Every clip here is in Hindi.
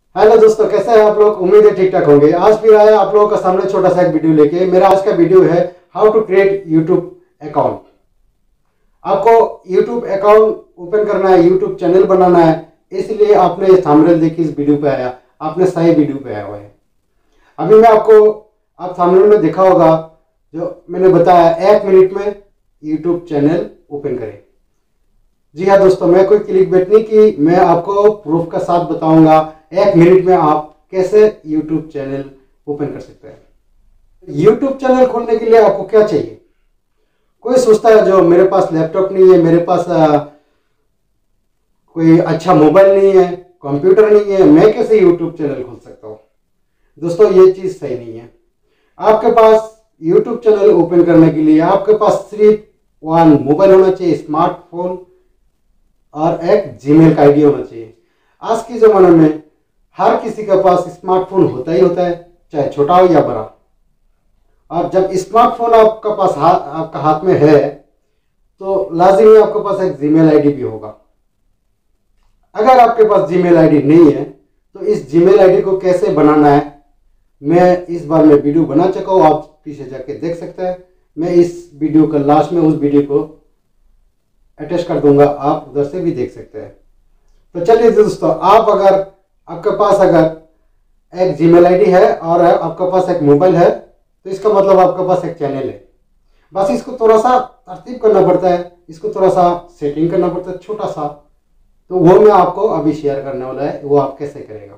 हेलो दोस्तों, कैसे हैं आप लोग। उम्मीद है ठीक ठाक होंगे। आज फिर आया आप लोगों का सामने छोटा सा एक वीडियो लेके। मेरा आज का वीडियो है how to create YouTube account. आपको यूट्यूब अकाउंट ओपन करना है, यूट्यूब चैनल बनाना है, इसलिए आपने थंबनेल देखी इस वीडियो पे आया। आपने सही वीडियो पे आया हुआ है। अभी मैं आपको, आप थंबनेल में देखा होगा जो मैंने बताया, 1 मिनट में यूट्यूब चैनल ओपन करें। जी हाँ दोस्तों, मैं कोई क्लिक बेट नहीं की, मैं आपको प्रूफ का साथ बताऊंगा 1 मिनट में आप कैसे यूट्यूब चैनल ओपन कर सकते हैं। यूट्यूब चैनल खोलने के लिए आपको क्या चाहिए। कोई सोचता है जो मेरे पास लैपटॉप नहीं है, मेरे पास कोई अच्छा मोबाइल नहीं है, कंप्यूटर नहीं है, मैं कैसे यूट्यूब चैनल खोल सकता हूँ। दोस्तों ये चीज़ सही नहीं है। आपके पास यूट्यूब चैनल ओपन करने के लिए आपके पास सिर्फ वन मोबाइल होना चाहिए, स्मार्टफोन, और एक जीमेल का आईडी होना चाहिए। आज के ज़माने में हर किसी के पास स्मार्टफोन होता ही होता है, चाहे छोटा हो या बड़ा। और जब स्मार्टफोन आपका पास आपका हाथ में है तो लाजिमी आपके पास एक जीमेल आईडी भी होगा। अगर आपके पास जीमेल आईडी नहीं है तो इस जीमेल आईडी को कैसे बनाना है, मैं इस बार में वीडियो बना चुका हूँ, आप पीछे जाके देख सकते हैं। मैं इस वीडियो का लास्ट में उस वीडियो को अटैच कर दूंगा, आप उधर से भी देख सकते हैं। तो चलिए दोस्तों, आपके पास अगर एक जीमेल आईडी है और आपके पास एक मोबाइल है तो इसका मतलब आपके पास एक चैनल है। बस इसको थोड़ा सा तरतीब करना पड़ता है, इसको थोड़ा सा सेटिंग करना पड़ता है छोटा सा। तो वो मैं आपको अभी शेयर करने वाला है, वो आप कैसे करेगा।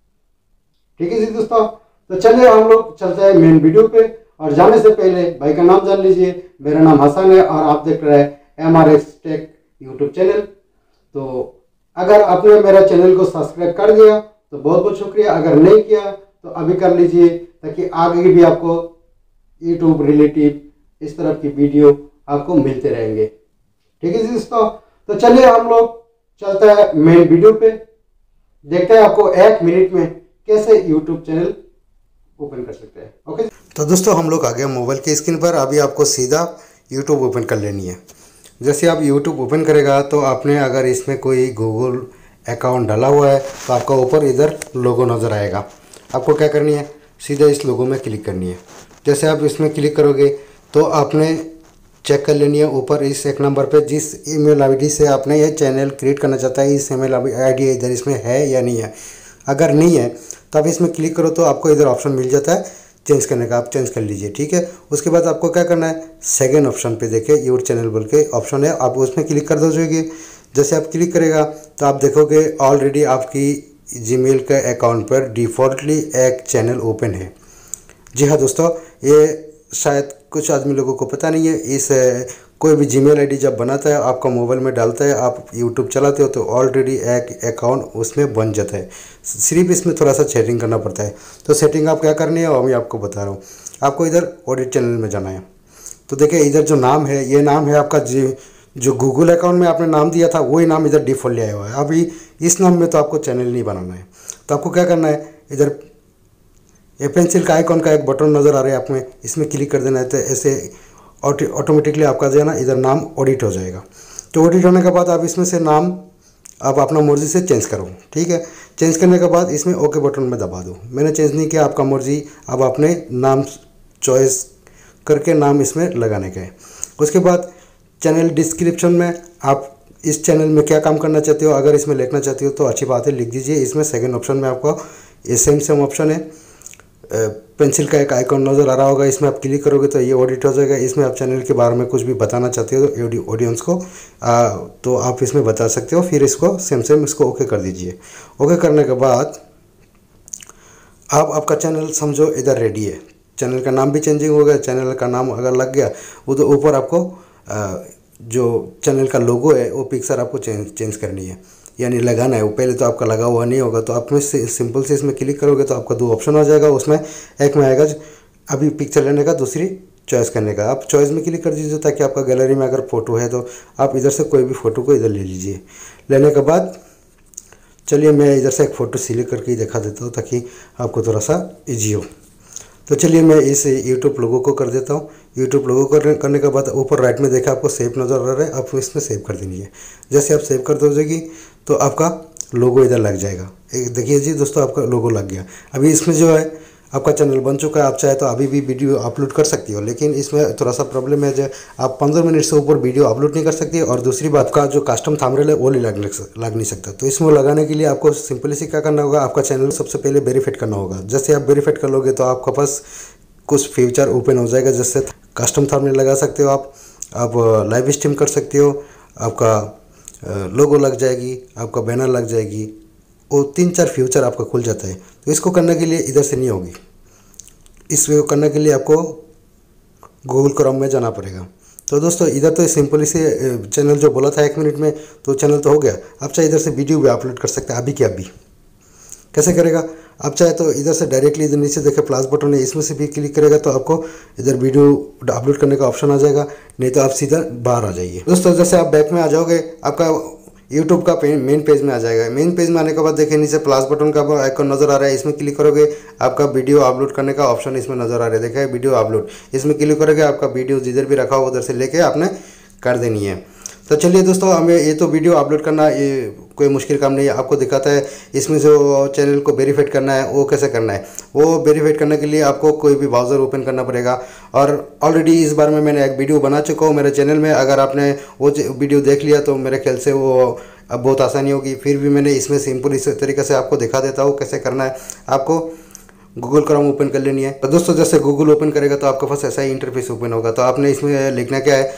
ठीक है जी दोस्तों, तो चलिए हम लोग चलते हैं मेन वीडियो पे। और जाने से पहले भाई का नाम जान लीजिए। मेरा नाम हसन है और आप देख रहे हैं MRS टेक यूट्यूब चैनल। तो अगर आपने मेरा चैनल को सब्सक्राइब कर दिया तो बहुत बहुत शुक्रिया, अगर नहीं किया तो अभी कर लीजिए, ताकि आगे भी आपको यूट्यूब रिलेटिव इस तरह की वीडियो आपको मिलते रहेंगे। ठीक है जी दोस्तों, तो चलिए हम लोग चलते हैं मेन वीडियो पे। देखते हैं आपको 1 मिनट में कैसे यूट्यूब चैनल ओपन कर सकते हैं। ओके, तो दोस्तों हम लोग आ गए मोबाइल की स्क्रीन पर। अभी आपको सीधा यूट्यूब ओपन कर लेनी है। जैसे आप यूट्यूब ओपन करेगा तो आपने अगर इसमें कोई गूगल अकाउंट डाला हुआ है तो आपका ऊपर इधर लोगो नज़र आएगा। आपको क्या करनी है, सीधा इस लोगो में क्लिक करनी है। जैसे आप इसमें क्लिक करोगे तो आपने चेक कर लेनी है ऊपर इस 1 नंबर पे, जिस ईमेल आईडी से आपने ये चैनल क्रिएट करना चाहता है, इस ईमेल आईडी इधर इसमें है या नहीं है। अगर नहीं है तो आप इसमें क्लिक करो तो आपको इधर ऑप्शन मिल जाता है चेंज करने का, आप चेंज कर लीजिए। ठीक है, उसके बाद आपको क्या करना है, सेकंड ऑप्शन पे देखिए योर चैनल बोल के ऑप्शन है, आप उसमें क्लिक कर दीजिए। जैसे आप क्लिक करेगा तो आप देखोगे ऑलरेडी आपकी जीमेल के अकाउंट पर डिफ़ॉल्टली एक चैनल ओपन है। जी हाँ दोस्तों, ये शायद कुछ आदमी लोगों को पता नहीं है। इस कोई भी जीमेल आईडी जब बनाता है, आपका मोबाइल में डालता है, आप यूट्यूब चलाते हो तो ऑलरेडी एक अकाउंट उसमें बन जाता है। सिर्फ इसमें थोड़ा सा सेटिंग करना पड़ता है। तो सेटिंग आप क्या करनी है वो मैं आपको बता रहा हूँ। आपको इधर ऑडिट चैनल में जाना है। तो देखिए इधर जो नाम है, ये नाम है आपका जो गूगल अकाउंट में आपने नाम दिया था वही नाम इधर डिफ़ॉल्ट लिया हुआ है। अभी इस नाम में तो आपको चैनल नहीं बनाना है। तो आपको क्या करना है, इधर ये पेंसिल का आइकॉन का एक बटन नज़र आ रहा है आप में, इसमें क्लिक कर देना है। तो ऐसे ऑटोमेटिकली आपका जो है ना इधर नाम ऑडिट हो जाएगा। तो ऑडिट होने के बाद आप इसमें से नाम आप अपना मर्ज़ी से चेंज करो। ठीक है, चेंज करने के बाद इसमें ओके बटन में दबा दो। मैंने चेंज नहीं किया, आपका मर्ज़ी। अब आपने नाम चॉइस करके नाम इसमें लगाने का है। उसके बाद चैनल डिस्क्रिप्शन में आप इस चैनल में क्या काम करना चाहते हो, अगर इसमें लिखना चाहते हो तो अच्छी बात है, लिख दीजिए। इसमें सेकंड ऑप्शन में आपको ये सेम ऑप्शन है, पेंसिल का एक आइकॉन नज़र आ रहा होगा, इसमें आप क्लिक करोगे तो ये ऑडिट हो जाएगा। इसमें आप चैनल के बारे में कुछ भी बताना चाहते हो तो ऑडियंस को तो आप इसमें बता सकते हो। फिर इसको सेम इसको ओके कर दीजिए। ओके करने के बाद आपका चैनल समझो इधर रेडी है। चैनल का नाम भी चेंजिंग हो गया। चैनल का नाम अगर लग गया वो तो ऊपर आपको जो चैनल का लोगो है वो पिक्चर आपको चेंज करनी है, यानी लगाना है। वो पहले तो आपका लगा हुआ नहीं होगा। तो आप में सिंपल से इसमें क्लिक करोगे तो आपका 2 ऑप्शन आ जाएगा। उसमें एक में आएगा अभी पिक्चर लेने का, दूसरी चॉइस करने का। आप चॉइस में क्लिक कर दीजिए ताकि आपका गैलरी में अगर फ़ोटो है तो आप इधर से कोई भी फ़ोटो को इधर ले लीजिए। लेने के बाद चलिए मैं इधर से एक फ़ोटो सिलेक्ट करके ही दिखा देता हूँ ताकि आपको थोड़ा सा ईजी हो। तो चलिए मैं इस यूट्यूब लोगो को कर देता हूँ। यूट्यूब लोगो करने के बाद ऊपर राइट में देखा आपको सेव नज़र आ रहा है, आप इसमें सेव कर देंगे। जैसे आप सेव कर दोगे तो आपका लोगो इधर लग जाएगा। देखिए जी दोस्तों, आपका लोगो लग गया। अभी इसमें जो है आपका चैनल बन चुका है। आप चाहे तो अभी भी वीडियो अपलोड कर सकती हो, लेकिन इसमें थोड़ा सा प्रॉब्लम है जो आप 15 मिनट से ऊपर वीडियो अपलोड नहीं कर सकती। और दूसरी बात का जो कस्टम थंबनेल है वो लग नहीं सकता। तो इसमें लगाने के लिए आपको सिंपली से क्या करना होगा, आपका चैनल सबसे पहले वेरीफाइड करना होगा। जैसे आप वेरीफाइड कर लोगे तो आपके पास कुछ फीचर ओपन हो जाएगा, जैसे कस्टम थंबनेल लगा सकते हो आप लाइव स्ट्रीम कर सकते हो, आपका लोगो लग जाएगी, आपका बैनर लग जाएगी, वो 3-4 फ्यूचर आपका खुल जाता है। तो इसको करने के लिए इधर से नहीं होगी, इसको करने के लिए आपको गूगल क्रोम में जाना पड़ेगा। तो दोस्तों इधर तो सिंपली से चैनल जो बोला था 1 मिनट में, तो चैनल तो हो गया। आप चाहे इधर से वीडियो भी अपलोड कर सकते हैं अभी के अभी। कैसे करेगा, आप चाहे तो इधर से डायरेक्टली इधर नीचे देखे प्लस बटन है, इसमें से भी क्लिक करेगा तो आपको इधर वीडियो अपलोड करने का ऑप्शन आ जाएगा, नहीं तो आप सीधा बाहर आ जाइए। दोस्तों जैसे आप बैक में आ जाओगे, आपका यूट्यूब का मेन पेज में आ जाएगा। मेन पेज में आने के बाद देखिए नीचे प्लस बटन का आइकन नज़र आ रहा है, इसमें क्लिक करोगे आपका वीडियो अपलोड करने का ऑप्शन इसमें नज़र आ रहा है। देखिए वीडियो अपलोड, इसमें क्लिक करोगे आपका वीडियो जिधर भी रखा हो उधर से लेके आपने कर देनी है। तो चलिए दोस्तों, हमें ये तो वीडियो अपलोड करना ये कोई मुश्किल काम नहीं है, आपको दिखाता है। इसमें जो चैनल को वेरीफाइड करना है वो कैसे करना है। वो वेरीफाइड करने के लिए आपको कोई भी ब्राउज़र ओपन करना पड़ेगा। और ऑलरेडी इस बार में मैंने एक वीडियो बना चुका हूँ मेरे चैनल में, अगर आपने वो वीडियो देख लिया तो मेरे ख्याल से वो अब बहुत आसानी होगी। फिर भी मैंने इसमें सिंपल इस तरीके से आपको दिखा देता हूँ कैसे करना है। आपको गूगल क्रोम ओपन कर लेनी है। तो दोस्तों जैसे गूगल ओपन करेगा तो आपके पास ऐसा ही इंटरफेस ओपन होगा। तो आपने इसमें लिखना क्या है,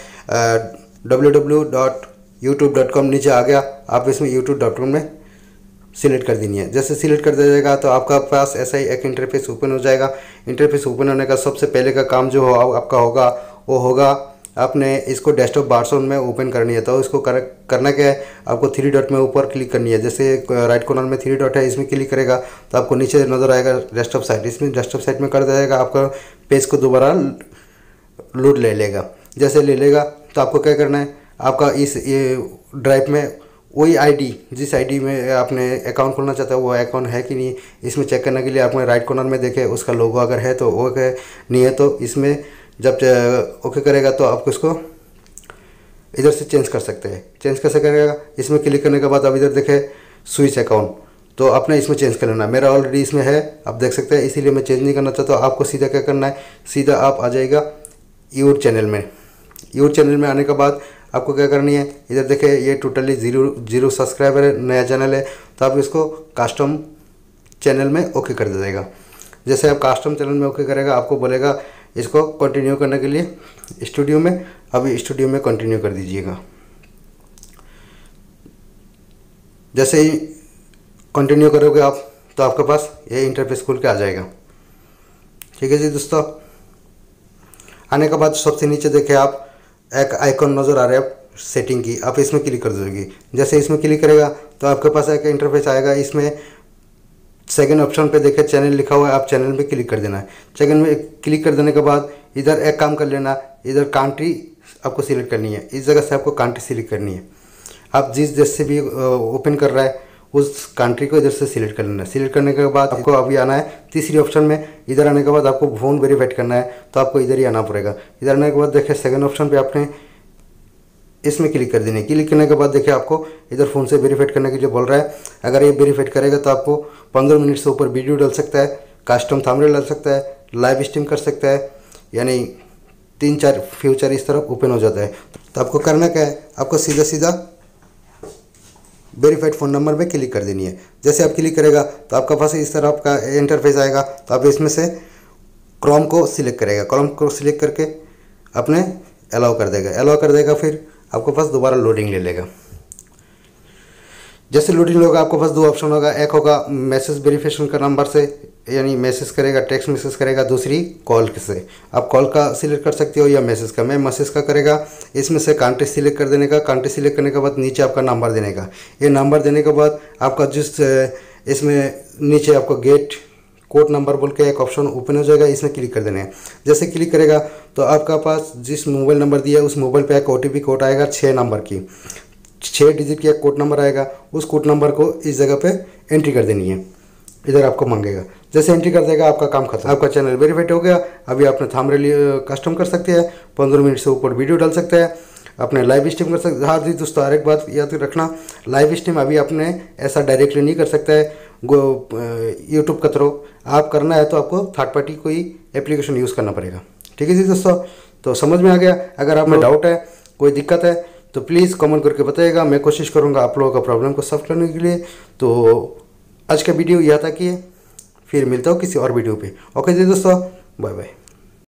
www.youtube.com नीचे आ गया, आप इसमें youtube.com में सिलेक्ट कर देनी है। जैसे सिलेक्ट कर दिया जाएगा तो आपका पास ऐसा ही एक इंटरफेस ओपन हो जाएगा। इंटरफेस ओपन होने का सबसे पहले का काम जो आपका होगा वो होगा आपने इसको डेस्कटॉप बारसोन में ओपन करनी है। तो इसको करना क्या है, आपको 3 डॉट में ऊपर क्लिक करनी है। जैसे राइट कॉर्नर में 3 डॉट है, इसमें क्लिक करेगा तो आपको नीचे नज़र आएगा डेस्कटॉप साइट। इसमें डेस्कटॉप साइट में कर दिया आपका पेज को दोबारा लोड ले लेगा। जैसे ले लेगा तो आपको क्या करना है, आपका इस ड्राइव में वही आईडी, जिस आईडी में आपने अकाउंट खोलना चाहता है वो अकाउंट है कि नहीं, इसमें चेक करने के लिए आपने राइट कॉर्नर में देखे उसका लोगो अगर है तो ओके, नहीं है तो इसमें जब ओके करेगा तो आपको इसको इधर से चेंज कर सकते हैं। चेंज कैसे करेगा, इसमें क्लिक करने के बाद अब इधर देखे स्विच अकाउंट, तो आपने इसमें चेंज कर लेना। मेरा ऑलरेडी इसमें है, आप देख सकते हैं, इसीलिए मैं चेंज नहीं करना चाहता। तो आपको सीधा क्या करना है, सीधा आप आ जाएगा यूर चैनल में। यूर चैनल में आने के बाद आपको क्या करनी है, इधर देखे ये टोटली जीरो सब्सक्राइबर है, नया चैनल है। तो आप इसको कस्टम चैनल में ओके कर दीजिएगा। जैसे आप कस्टम चैनल में ओके करेगा, आपको बोलेगा इसको कंटिन्यू करने के लिए स्टूडियो में, अभी स्टूडियो में कंटिन्यू कर दीजिएगा। जैसे ही कंटिन्यू करोगे आप तो आपके पास ये इंटरफेस खुल के आ जाएगा। ठीक है जी दोस्तों, आने के बाद सबसे नीचे देखे आप एक आइकॉन नज़र आ रहा है सेटिंग की, आप इसमें क्लिक कर दोगे। जैसे इसमें क्लिक करेगा तो आपके पास एक इंटरफेस आएगा। इसमें सेकंड ऑप्शन पे देखे चैनल लिखा हुआ है, आप चैनल में क्लिक कर देना है। चैनल में क्लिक कर देने के बाद इधर एक काम कर लेना, इधर कंट्री आपको सिलेक्ट करनी है। इस जगह से आपको कंट्री सिलेक्ट करनी है। आप जिस देश से भी ओपन कर रहा है उस कंट्री को इधर से सिलेक्ट कर लेना है। सिलेक्ट करने के बाद आपको अभी आना है तीसरी ऑप्शन में। इधर आने के बाद आपको फ़ोन वेरीफाइड करना है, तो आपको इधर ही आना पड़ेगा। इधर आने के बाद देखिए सेकंड ऑप्शन पे आपने इसमें क्लिक कर देनी है। क्लिक करने के बाद देखिए आपको इधर फ़ोन से वेरीफाइड करने के लिए बोल रहा है। अगर ये वेरीफाइड करेगा तो आपको 15 मिनट से ऊपर वीडियो डाल सकता है, कस्टम थंबनेल डाल सकता है, लाइव स्ट्रीम कर सकता है, यानी 3-4 फ्यूचर इस तरफ ओपन हो जाता है। तो आपको करना क्या है, आपको सीधा सीधा वेरीफाइड फ़ोन नंबर पे क्लिक कर देनी है। जैसे आप क्लिक करेगा तो आपका पास इस तरह आपका इंटरफेस आएगा। तो आप इसमें से क्रोम को सिलेक्ट करेगा, क्रोम को सिलेक्ट करके अपने अलाउ कर देगा। अलाउ कर देगा फिर आपको पास दोबारा लोडिंग ले लेगा। जैसे लोडिंग होगा आपको पास 2 ऑप्शन होगा, एक होगा मैसेज वेरिफिकेशन का नंबर से, यानी मैसेज करेगा, टेक्स्ट मैसेज करेगा, दूसरी कॉल से। आप कॉल का सिलेक्ट कर सकते हो या मैसेज का। मैं मैसेज का करेगा। इसमें से कंट्री सिलेक्ट कर देने का, कंट्री सिलेक्ट करने के बाद नीचे आपका नंबर देने का। ये नंबर देने के बाद आपका जिस इसमें नीचे आपको गेट कोड नंबर बोल के एक ऑप्शन ओपन हो जाएगा, इसमें क्लिक कर देना है। जैसे क्लिक करेगा तो आपका पास जिस मोबाइल नंबर दिया है उस मोबाइल पे एक OTP कोड आएगा 6 नंबर की, 6 डिजिट की एक कोड नंबर आएगा। उस कोड नंबर को इस जगह पे एंट्री कर देनी है। इधर आपको मांगेगा, जैसे एंट्री कर देगा आपका काम खत्म, आपका चैनल वेरीफाइड हो गया। अभी आपने थंबनेल कस्टम कर सकते हैं, 15 मिनट से ऊपर वीडियो डाल सकते हैं, अपने लाइव स्ट्रीम कर सकते हैं। हाँ जी दोस्तों, हर एक बात याद रखना, लाइव स्ट्रीम अभी आपने ऐसा डायरेक्टली नहीं कर सकता है यूट्यूब के थ्रू। आप करना है तो आपको थर्ड पार्टी कोई एप्लीकेशन यूज़ करना पड़ेगा। ठीक है जी दोस्तों, तो समझ में आ गया। अगर आप में डाउट है, कोई दिक्कत है तो प्लीज़ कमेंट करके बताइएगा, मैं कोशिश करूँगा आप लोगों का प्रॉब्लम को सॉल्व करने के लिए। तो आज का वीडियो यहाँ तक ही है, फिर मिलता हूँ किसी और वीडियो पे। ओके जी दोस्तों, बाय बाय।